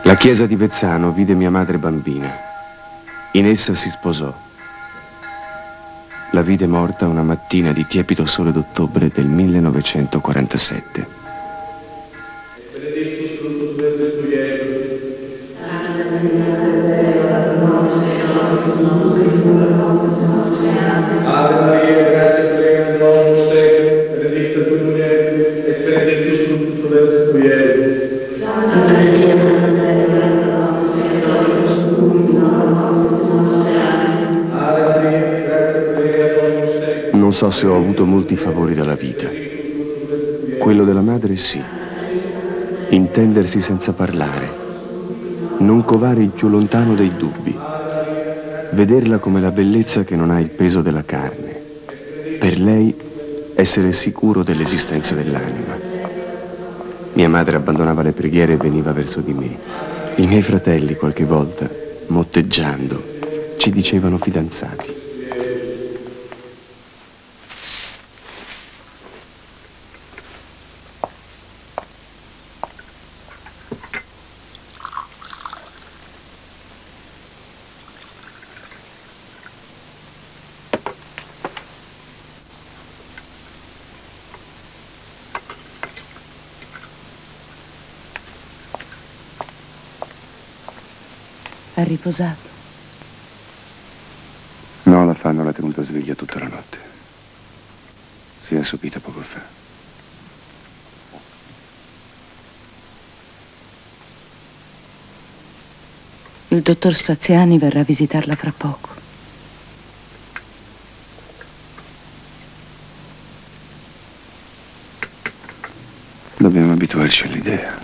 La chiesa di Vezzano vide mia madre bambina. In essa si sposò. La vide morta una mattina di tiepido sole d'ottobre del 1947. Ave Maria, grazia plena, Dominus tecum, benedicta tui mulieribus, et benedictus fructus ventris tui, Iesus. Santa Maria, Madre Ave Maria, grazia plena, Dominus tecum. Non so se ho avuto molti favori dalla vita. Quello della madre sì. Intendersi senza parlare. Non covare il più lontano dei dubbi. Vederla come la bellezza che non ha il peso della carne. Per lei essere sicuro dell'esistenza dell'anima. Mia madre abbandonava le preghiere e veniva verso di me. I miei fratelli qualche volta, motteggiando, ci dicevano fidanzati. Ha riposato? No, la fanno l'ha tenuta sveglia tutta la notte. Si è assopita poco fa. Il dottor Spaziani verrà a visitarla fra poco. Dobbiamo abituarci all'idea.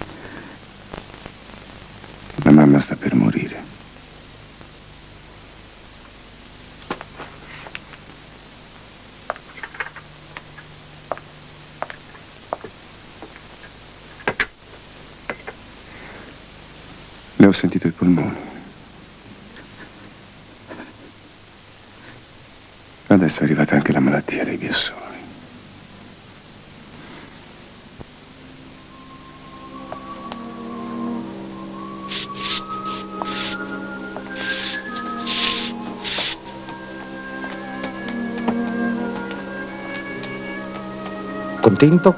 La mamma sta per morire. Le ho sentito i polmoni. Adesso è arrivata anche la malattia dei biassoni. Contento?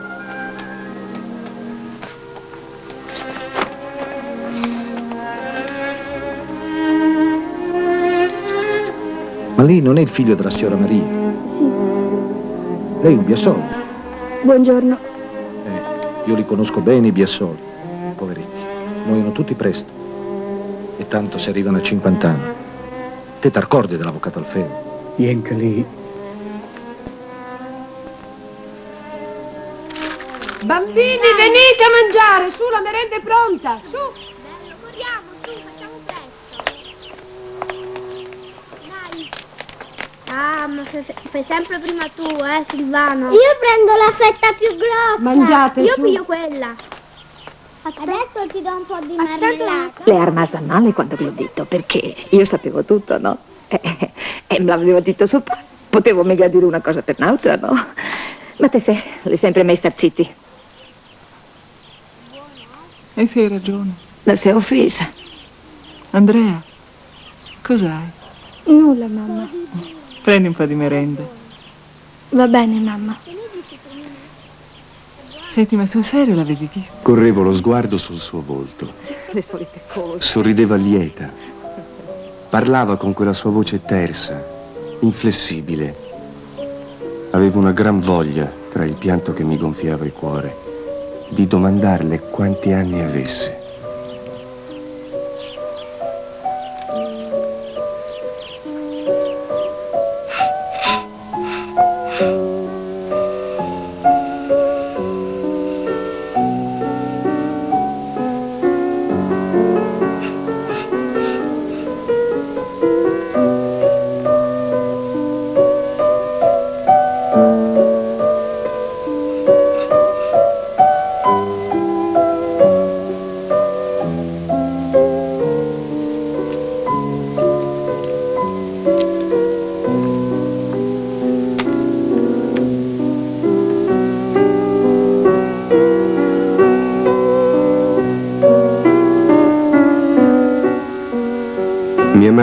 Ma lei non è il figlio della signora Maria? Sì. Lei è un Biasoli? Buongiorno. Io li conosco bene i Biasoli, poveretti. Muoiono tutti presto. E tanto se arrivano a 50 anni. Te t'accordi dell'avvocato Alfeo? Niente lì. Bambini, venite a mangiare, su, la merenda è pronta, su. Bello, corriamo, su, facciamo presto. Dai. Ah, ma fai sempre prima tu, Silvano. Io prendo la fetta più grossa. Mangiate, Io su. piglio quella. Adesso ti do un po' di marmellata. Le ha rimasta male quando ve l'ho detto, perché io sapevo tutto, no? E me l'avevo detto sopra. Potevo mica dire una cosa per un'altra, no? Ma te sei, le sempre mai star zitti. E sì, hai ragione. La sei offesa. Andrea, cos'hai? Nulla, mamma. Prendi un po' di merenda. Va bene, mamma. Senti, ma sul serio l'avevi visto? Correvo lo sguardo sul suo volto. Le solite cose. Sorrideva lieta. Parlava con quella sua voce tersa, inflessibile. Avevo una gran voglia, tra il pianto che mi gonfiava il cuore, di domandarle quanti anni avesse.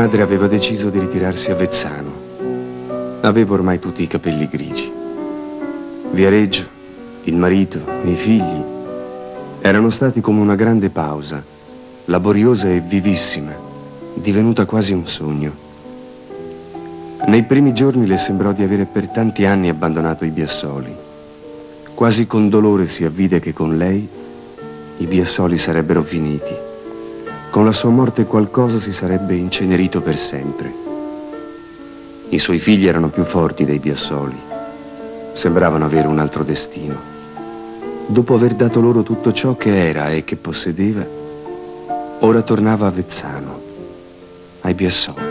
madre aveva deciso di ritirarsi a Vezzano. Avevo ormai tutti i capelli grigi. Viareggio, il marito, i figli erano stati come una grande pausa, laboriosa e vivissima, divenuta quasi un sogno. Nei primi giorni le sembrò di avere per tanti anni abbandonato i Biassoli. Quasi con dolore si avvide che con lei i Biassoli sarebbero finiti. Con la sua morte qualcosa si sarebbe incenerito per sempre. I suoi figli erano più forti dei Biassoli. Sembravano avere un altro destino. Dopo aver dato loro tutto ciò che era e che possedeva, ora tornava a Vezzano, ai Biassoli.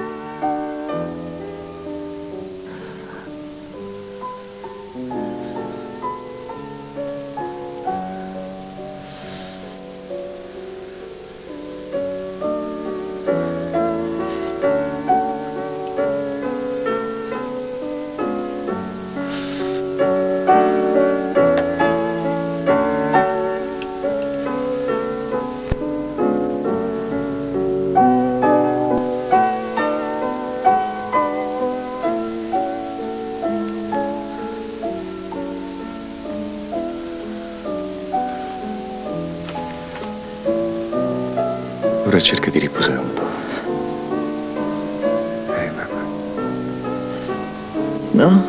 Ora cerca di riposare un po'. Mamma. No?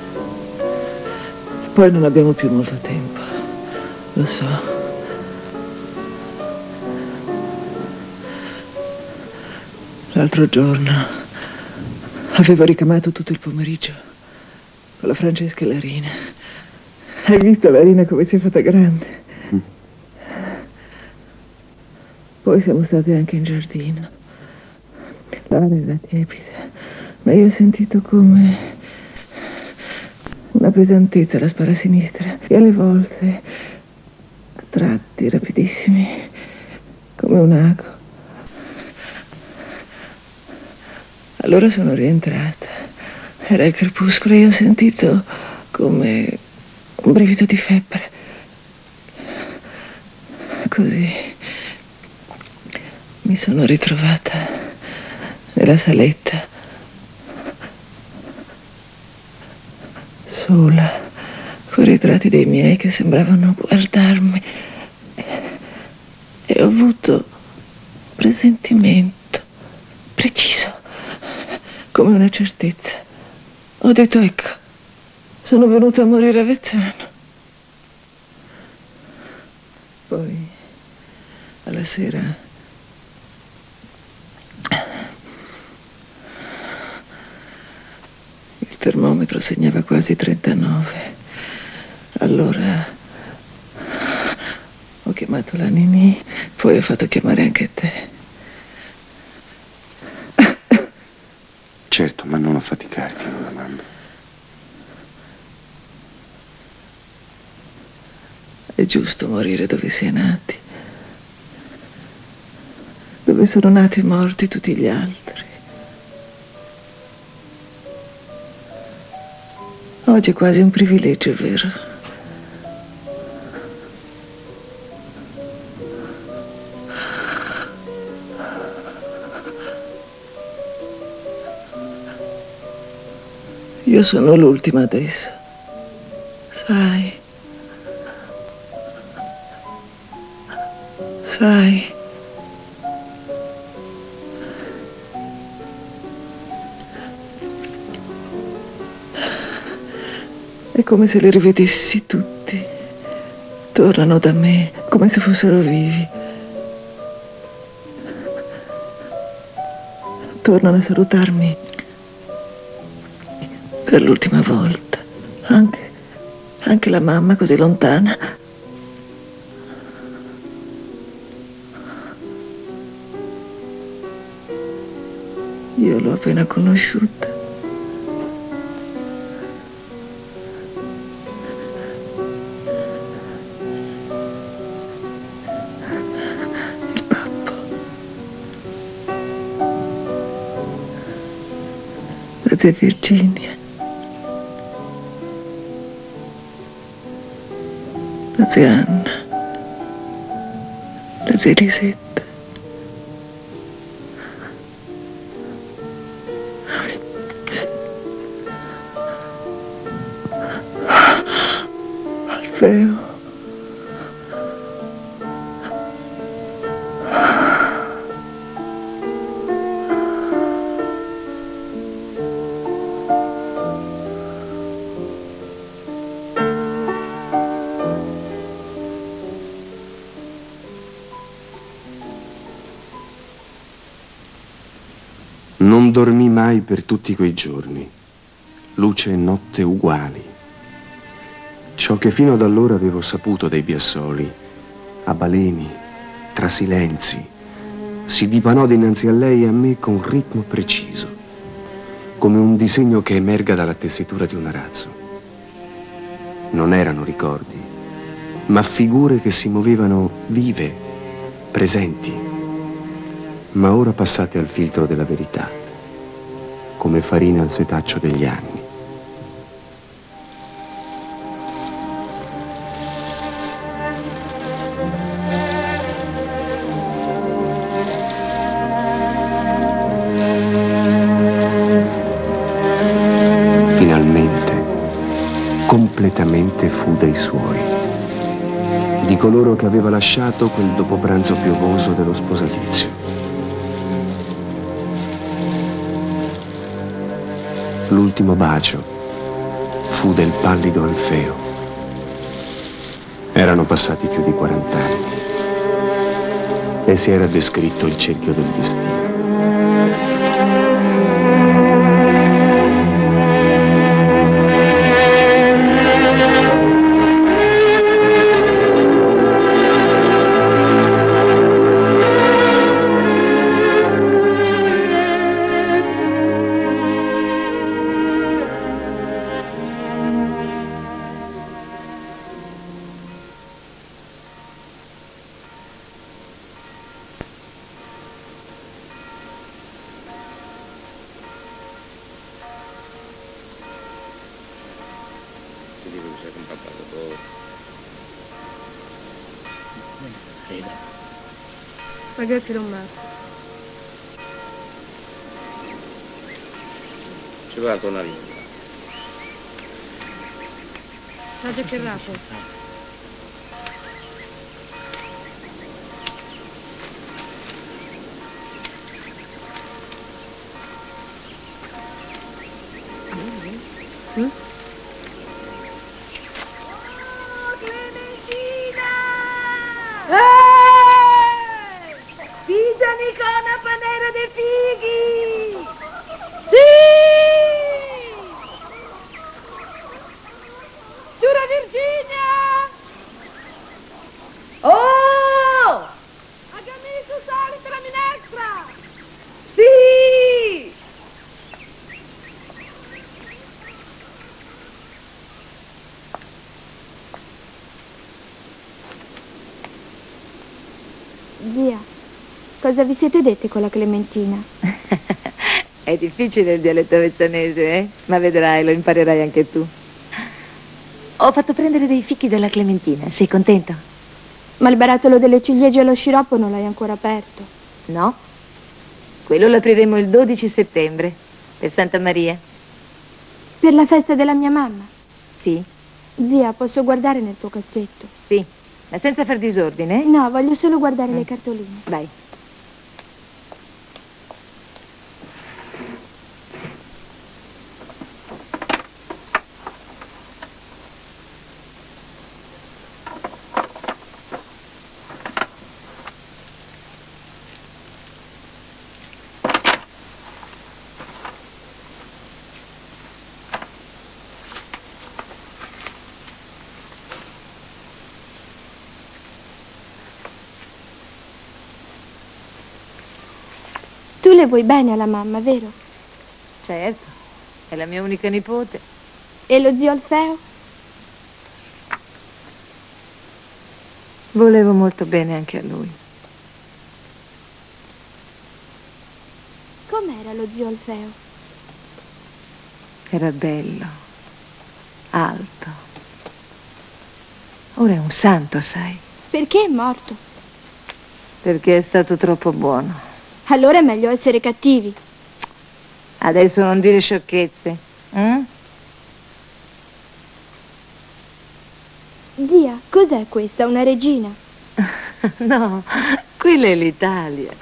Poi non abbiamo più molto tempo. Lo so. L'altro giorno avevo ricamato tutto il pomeriggio con la Francesca e la Rina. Hai visto la Rina come si è fatta grande? Poi siamo stati anche in giardino. L'aria era tiepida, ma io ho sentito come una pesantezza alla spalla sinistra e alle volte, a tratti rapidissimi, come un ago. Allora sono rientrata. Era il crepuscolo e io ho sentito come un brivido di febbre. Così mi sono ritrovata nella saletta, sola, con i ritratti dei miei che sembravano guardarmi, e ho avuto un presentimento preciso, come una certezza. Ho detto, ecco, sono venuta a morire a Vezzano. Poi, alla sera, il termometro segnava quasi 39. Allora ho chiamato la Ninì, poi ho fatto chiamare anche te. Certo, ma non affaticarti, mamma. È giusto morire dove si è nati, dove sono nati e morti tutti gli altri. Oggi è quasi un privilegio, vero? Io sono l'ultima adesso, sai? Sai? È come se li rivedessi tutti. Tornano da me, come se fossero vivi. Tornano a salutarmi per l'ultima volta. Anche la mamma così lontana. Io l'ho appena conosciuta. Il babbo. La zia Virginia. La zia Anna. La zia Elisetta. Alfeo. Non dormì mai per tutti quei giorni, luce e notte uguali. Ciò che fino ad allora avevo saputo dei Biasoli, a baleni, tra silenzi, si dipanò dinanzi a lei e a me con ritmo preciso, come un disegno che emerga dalla tessitura di un arazzo. Non erano ricordi, ma figure che si muovevano vive, presenti, ma ora passate al filtro della verità, come farina al setaccio degli anni. Finalmente, completamente fu dei suoi, di coloro che aveva lasciato quel dopopranzo piovoso dello sposalizio. L'ultimo bacio fu del pallido Alfeo. Erano passati più di 40 anni e si era descritto il cerchio del destino. Magari non male. Ci va a tornare in là. Saggia che rapo. Zia, cosa vi siete dette con la Clementina? È difficile il dialetto avezzanese, eh? Ma vedrai, lo imparerai anche tu. Ho fatto prendere dei fichi della Clementina, sei contento? Ma il barattolo delle ciliegie e lo sciroppo non l'hai ancora aperto? No, quello lo apriremo il 12 settembre, per Santa Maria. Per la festa della mia mamma? Sì. Zia, posso guardare nel tuo cassetto? Sì, ma senza far disordine? No, voglio solo guardare le cartoline. Vai. Tu le vuoi bene alla mamma, vero? Certo, è la mia unica nipote. E lo zio Alfeo? Volevo molto bene anche a lui. Com'era lo zio Alfeo? Era bello, alto. Ora è un santo, sai? Perché è morto? Perché è stato troppo buono. Allora è meglio essere cattivi. Adesso non dire sciocchezze. Zia, cos'è questa? Una regina? No, quella è l'Italia.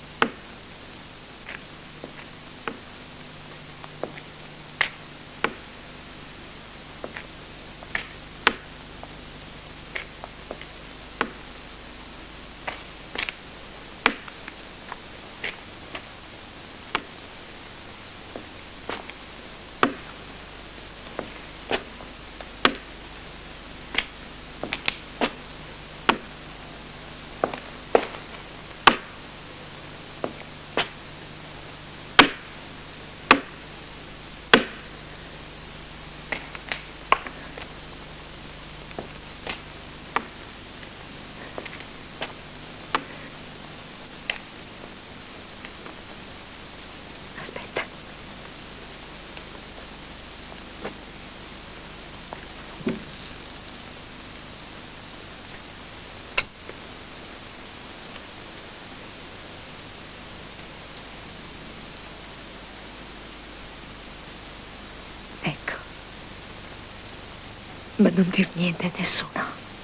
Ma non dir niente a nessuno.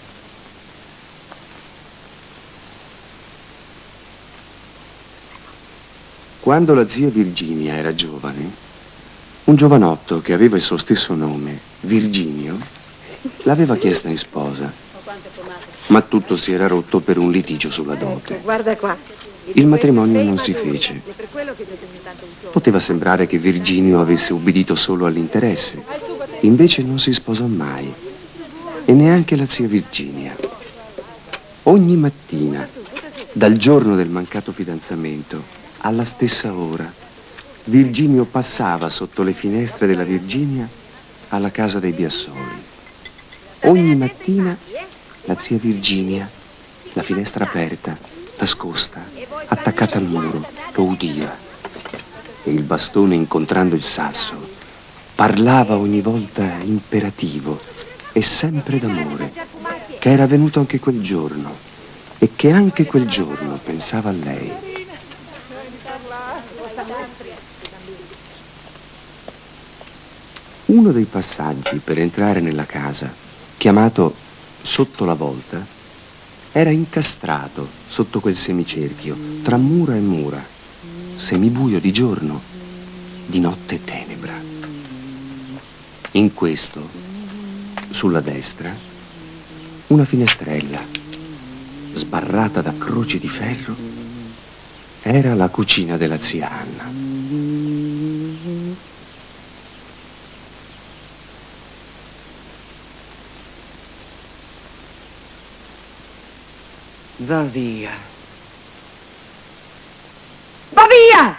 Quando la zia Virginia era giovane, un giovanotto che aveva il suo stesso nome, Virginio, l'aveva chiesta in sposa. Ma tutto si era rotto per un litigio sulla dote. Guarda qua. Il matrimonio non si fece. Poteva sembrare che Virginio avesse ubbidito solo all'interesse. Invece non si sposò mai. E neanche la zia Virginia. Ogni mattina, dal giorno del mancato fidanzamento, alla stessa ora, Virginio passava sotto le finestre della Virginia alla casa dei Biassoli. Ogni mattina la zia Virginia, la finestra aperta, nascosta, attaccata al muro, lo udiva. E il bastone, incontrando il sasso, parlava ogni volta imperativo e sempre d'amore, che era venuto anche quel giorno e che anche quel giorno pensava a lei. Uno dei passaggi per entrare nella casa, chiamato sotto la volta, era incastrato sotto quel semicerchio, tra mura e mura, semibuio di giorno, di notte tenebra. In questo, sulla destra, una finestrella, sbarrata da croci di ferro, era la cucina della zia Anna. Va via. Va via!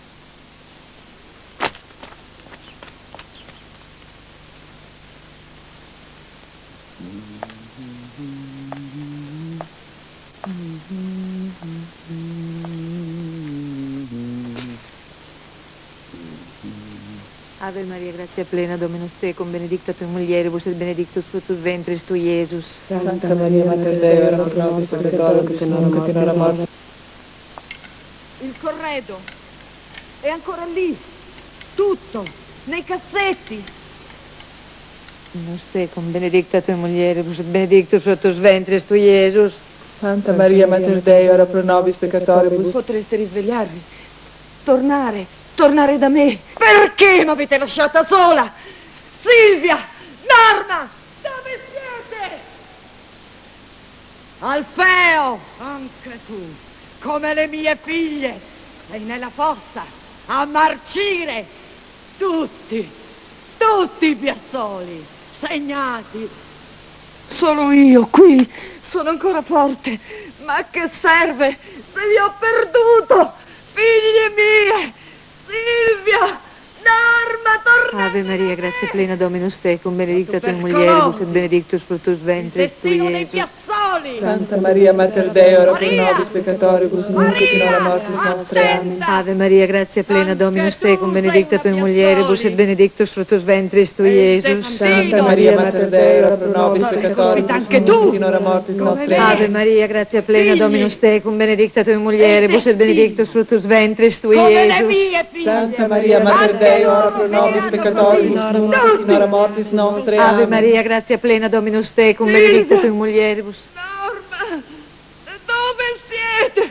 Ave Maria, grazia plena, Dominus tecum, benedicta tui mulieribus et benedictus fructus ventris tui, Iesus. Santa Maria, Mater Dei, ora pro nobis peccatoribus et nunc et in hora mortis. Il corredo è ancora lì, tutto, nei cassetti. Dominus tecum, benedicta tui mulieribus et benedictus fructus ventris tui, Iesus. Santa Maria, Mater Dei, ora pro nobis peccatoribus. Potreste risvegliarvi, tornare da me. Perché mi avete lasciata sola? Silvia, Norma, dove siete? Alfeo, anche tu, come le mie figlie, sei nella fossa a marcire. Tutti i Biassoli, segnati. Solo io qui sono ancora forte. Ma che serve se vi ho perduto? Figlie mie! Silvia! Norma, torna! Ave Maria, grazia plena, Dominus tecum, benedicta tui mulieribus et benedictus fructus ventris tui, Iesus. Il destino dei Iesus. Biassoli! Benedizioni! Santa Maria, Mater Dei, ora pro nobis peccatoribus, nunc et in hora mortis nostre. Amen. Ave Maria, grazia plena, Dominus tecum, benedicta tu in mulieribus, et benedictus fructus ventris tui, Iesus. Santa Maria, Mater Dei, ora pro nobis peccatoribus, anche nunc tu. et in hora mortis nostre. Ave Maria, grazia plena, Dominus tecum, benedicta tu in mulieribus, et benedictus fructus ventris tui, Come le Iesus. mie figlie. Santa Maria, Mater Dei, ora pro nobis peccatoribus, nunc et in hora mortis nostre. Ave Amen. Maria, grazia plena, Dominus tecum, benedicta tu in mulieribus. Norma, dove siete?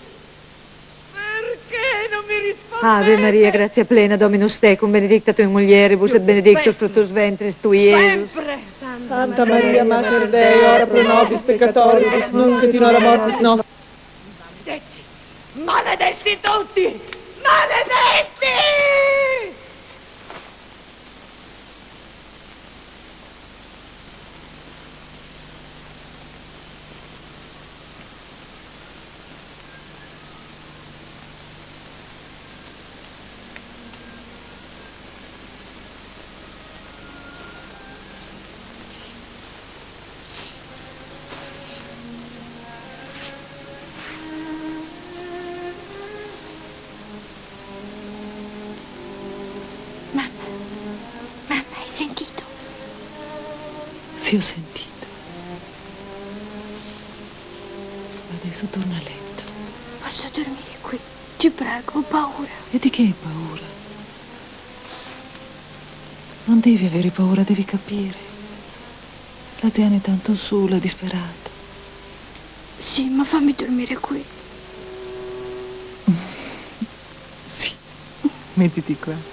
Perché non mi rispondete? Ave Maria, grazia plena, Dominus tecum, benedicta tu in mulieribus, et benedictus fructus ventris tui, Iesus. Sempre. Santa Maria, Mater Dei, ora pro nobis peccatoribus, nunc et in hora mortis nostre. Maledetti! Maledetti tutti! Maledetti! Sì, ho sentito. Adesso torna a letto. Posso dormire qui? Ti prego, ho paura. E di che hai paura? Non devi avere paura, devi capire. La Ziana è tanto sola, disperata. Sì, ma fammi dormire qui. Sì, mettiti qua.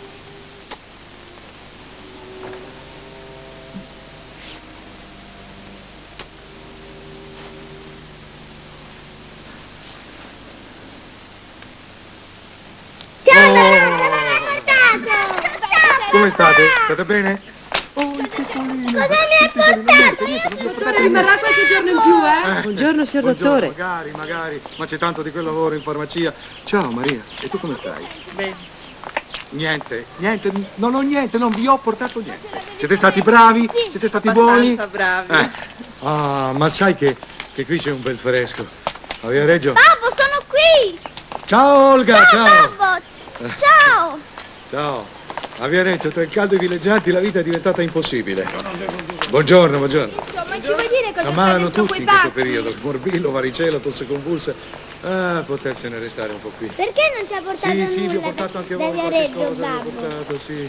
Come state? State bene? Cosa mi hai portato? Dottore, rimarrà qualche giorno in più, eh? Buongiorno, signor Buongiorno, dottore. magari, ma c'è tanto di quel lavoro in farmacia. Ciao Maria, e tu come stai? Bene. Niente, non ho niente, non vi ho portato niente. Siete stati bravi? Siete stati buoni? Bravi. Ah, ma sai che qui c'è un bel fresco. A Via Reggio. Babbo, sono qui! Ciao Olga, ciao! Babbo! Ciao! Ciao. A Via Reggio, tra il caldo e i villeggianti, la vita è diventata impossibile. Buongiorno. Insomma, ci vuoi dire cosa S'ammalano succede tutti in questo periodo. Morbillo, varicella, tosse convulsa. Ah, potersene restare un po' qui. Perché non ti ha portato nulla? Sì, vi ho portato anche voi da qualche Viareggio, cosa, vi ho babbo? portato, sì.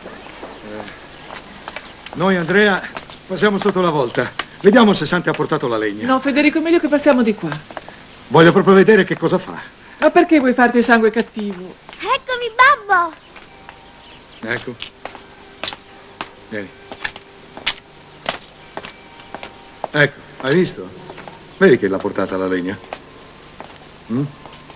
Noi, Andrea, passiamo sotto la volta. Vediamo se Santi ha portato la legna. No, Federico, è meglio che passiamo di qua. Voglio proprio vedere che cosa fa. Ma perché vuoi farti il sangue cattivo? Eccomi, babbo! Ecco. Vieni. Ecco, hai visto? Vedi che l'ha portata la legna? Mm?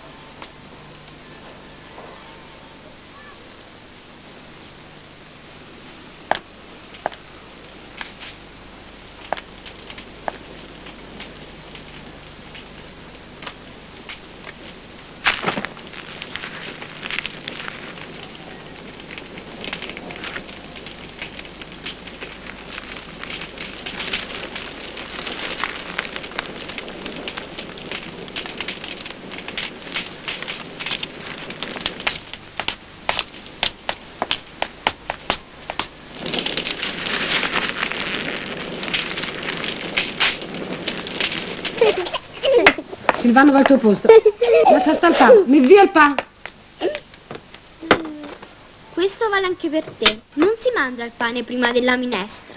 Silvano va al tuo posto. Lascia sta il pan. Mi via il pan. Questo vale anche per te. Non si mangia il pane prima della minestra.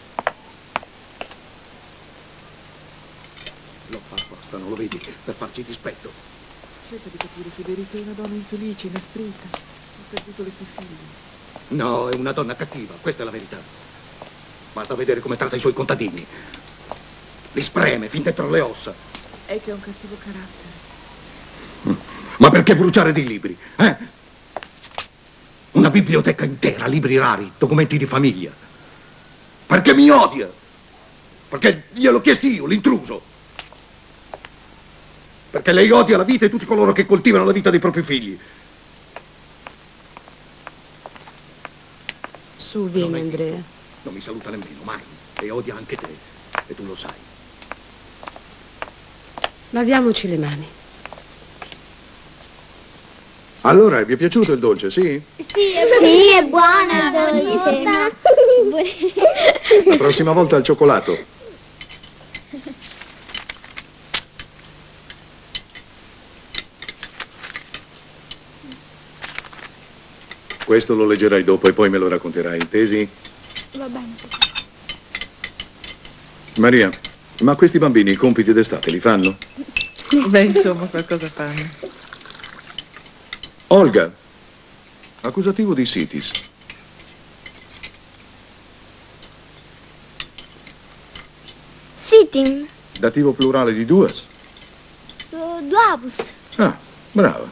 Lo fa apposta, non lo vedi? Per farci dispetto. Cerca di capire, Federico, è una donna infelice, inasprita. Ha perduto le tue figlie. No, è una donna cattiva, questa è la verità. Basta vedere come tratta i suoi contadini. Li spreme fin dentro le ossa. È che ha un cattivo carattere. Ma perché bruciare dei libri? Una biblioteca intera, libri rari, documenti di famiglia. Perché mi odia? Perché gliel'ho chiesto io, l'intruso. Perché lei odia la vita e tutti coloro che coltivano la vita dei propri figli. Su, vieni, Andrea. Non mi saluta nemmeno, mai. E odia anche te. E tu lo sai. Laviamoci le mani. Allora, vi è piaciuto il dolce, sì? Sì, è buona il dolce. La prossima volta al cioccolato. Questo lo leggerai dopo e poi me lo racconterai, intesi? Va bene. Maria, ma questi bambini i compiti d'estate li fanno? Beh, insomma, qualcosa fanno. Olga, accusativo di sitis. Sitting. Dativo plurale di duas. Duavus. Ah, brava.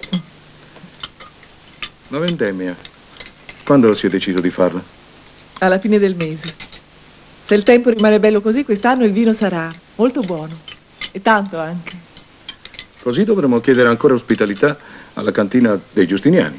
La vendemmia. Quando si è deciso di farla? Alla fine del mese. Se il tempo rimane bello così, quest'anno il vino sarà molto buono. E tanto anche. Così dovremo chiedere ancora ospitalità alla cantina dei Giustiniani.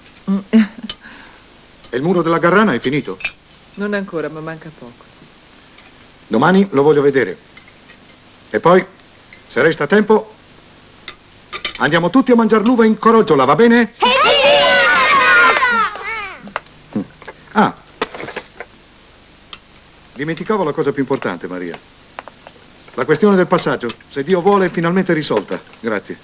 E il muro della Garrana è finito? Non ancora, ma manca poco. Domani lo voglio vedere. E poi, se resta tempo, andiamo tutti a mangiare l'uva in Coroggiola, va bene? Ah, dimenticavo la cosa più importante, Maria. La questione del passaggio, se Dio vuole, è finalmente risolta. Grazie.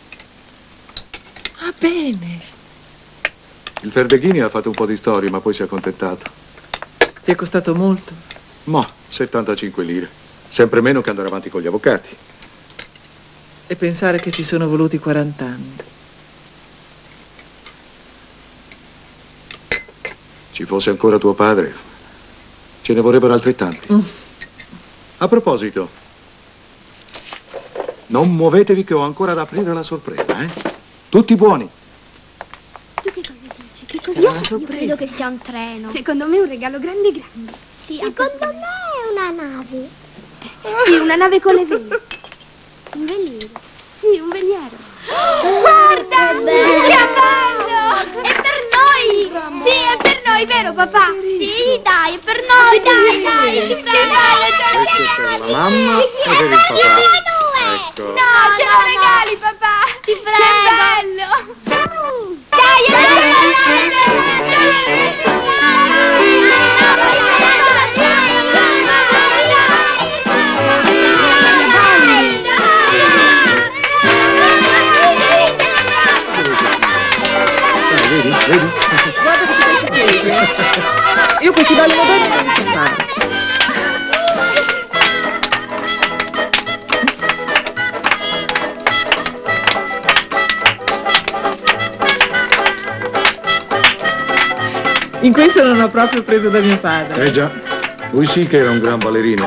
Ah, bene. Il Ferdeghini ha fatto un po' di storie, ma poi si è accontentato. Ti è costato molto? Ma 75 lire. Sempre meno che andare avanti con gli avvocati. E pensare che ci sono voluti 40 anni. Ci fosse ancora tuo padre, ce ne vorrebbero altrettanti. A proposito, non muovetevi che ho ancora da aprire la sorpresa, eh? Tutti buoni. Tu che cosa dici? Che cosa io credo che sia un treno. Secondo me è un regalo grande grande. Sì, secondo me è una nave. Sì, una nave con le vele. Un veliero. Sì, un veliero. Guarda! Che bello! È per noi! Sì, è per noi, vero papà? Sì, dai, è per noi, dai, ti prego! Questo è per la mamma e per il papà. Ecco. No, ce lo regali, papà! Ti prego! Che bello! Dai, Vedi? Guarda che ti piace bene. Io questi balli moderni non li so fare. In questo non ho proprio preso da mio padre. Eh già, lui sì che era un gran ballerino.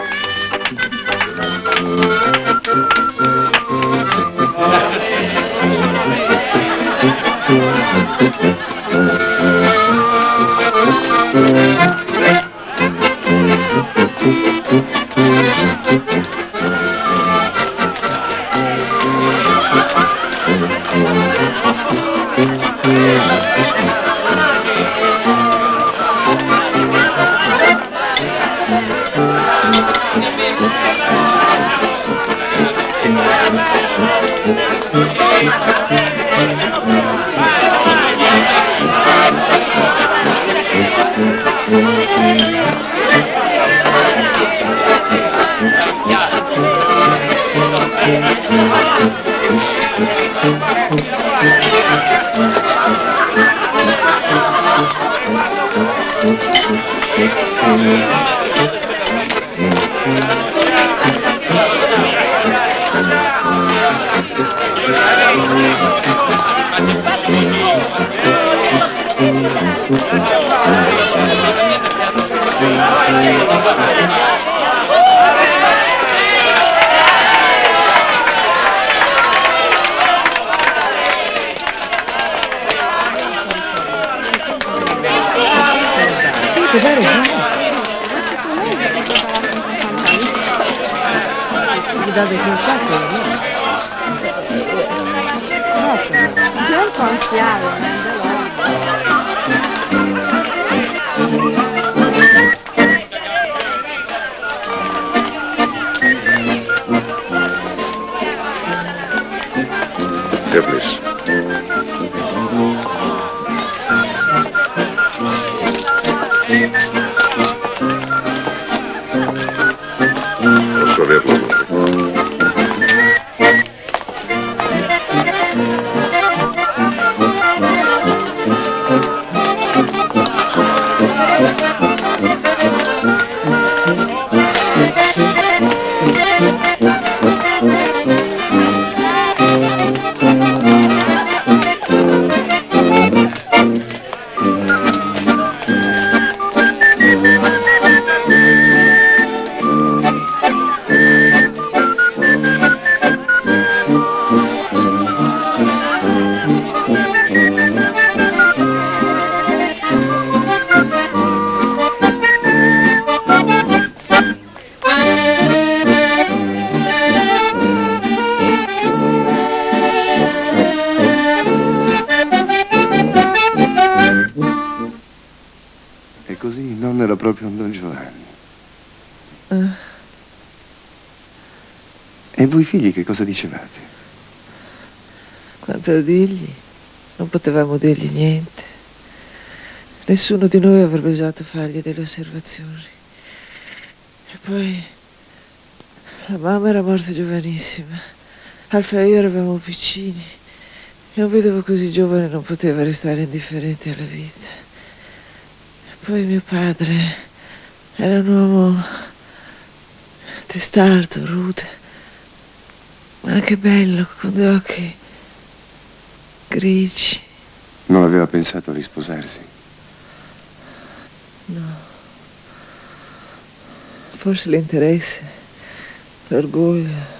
Proprio un Don Giovanni. E voi figli che cosa dicevate? Quanto a dirgli, non potevamo dirgli niente. Nessuno di noi avrebbe osato fargli delle osservazioni. E poi la mamma era morta giovanissima. Alfa e io eravamo piccini. E un vedovo così giovane non poteva restare indifferente alla vita. Poi mio padre era un uomo testardo, rude, ma anche bello, con due occhi grigi. Non aveva pensato a risposarsi? No. Forse l'interesse, l'orgoglio.